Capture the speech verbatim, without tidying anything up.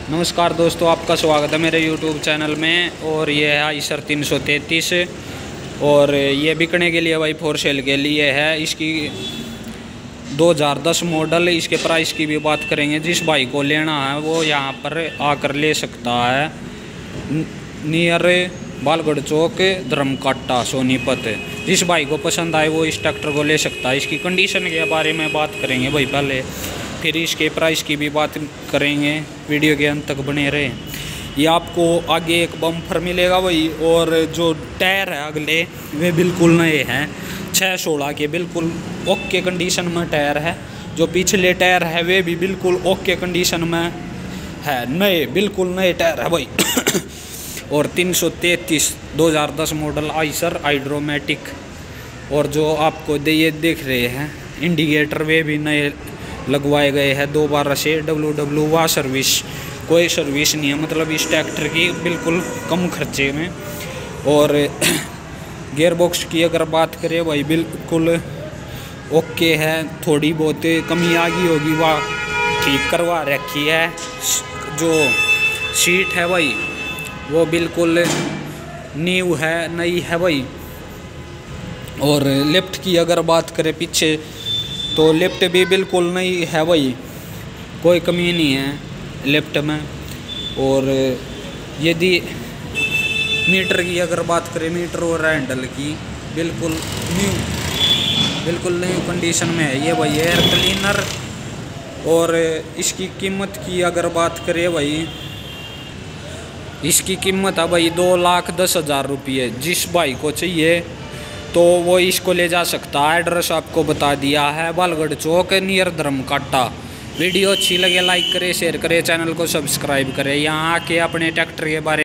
नमस्कार दोस्तों, आपका स्वागत है मेरे यूट्यूब चैनल में। और ये है आइसर तीन सौ तैंतीस और ये बिकने के लिए भाई फोर सेल के लिए है। इसकी दो हज़ार दस मॉडल। इसके प्राइस की भी बात करेंगे। जिस भाई को लेना है वो यहाँ पर आकर ले सकता है। नियर बालगढ़ चौक, धर्मकाटा, सोनीपत। जिस भाई को पसंद आए वो इस ट्रैक्टर को ले सकता है। इसकी कंडीशन के बारे में बात करेंगे भाई पहले, फिर इसके प्राइस की भी बात करेंगे। वीडियो के अंत तक बने रहे। ये आपको आगे एक बम्पर मिलेगा भाई, और जो टायर है अगले वे बिल्कुल नए हैं। छः सोलह के बिल्कुल ओके कंडीशन में टायर है। जो पिछले टायर है वे भी बिल्कुल ओके कंडीशन में है, नए बिल्कुल नए टायर है भाई। और तीन सौ तैंतीस दो हज़ार दस मॉडल आइसर हाइड्रोमेटिक। और जो आपको दे ये देख रहे हैं इंडिकेटर वे भी नए लगवाए गए हैं। दोबारा से डब्ल्यू डब्ल्यू वा सर्विस, कोई सर्विस नहीं है मतलब इस ट्रैक्टर की, बिल्कुल कम खर्चे में। और गियर बॉक्स की अगर बात करें भाई बिल्कुल ओके है। थोड़ी बहुत कमी आ गई होगी वह ठीक करवा रखी है। जो सीट है भाई वो बिल्कुल न्यू है, नई है भाई। और लेफ्ट की अगर बात करें पीछे तो लेफ्ट भी बिल्कुल नई है भाई, कोई कमी नहीं है लेफ्ट में। और यदि मीटर की अगर बात करें, मीटर और हैंडल की बिल्कुल न्यू बिल्कुल न्यू कंडीशन में है ये भाई। Air cleaner. और इसकी कीमत की अगर बात करें भाई, इसकी कीमत है भाई दो लाख दस हज़ार रुपये। जिस भाई को चाहिए तो वो इसको ले जा सकता है। एड्रेस आपको बता दिया है, बालगढ़ चौक नियर धर्मकाटा। वीडियो अच्छी लगे लाइक करें, शेयर करें, चैनल को सब्सक्राइब करें। यहाँ आके अपने ट्रैक्टर के बारे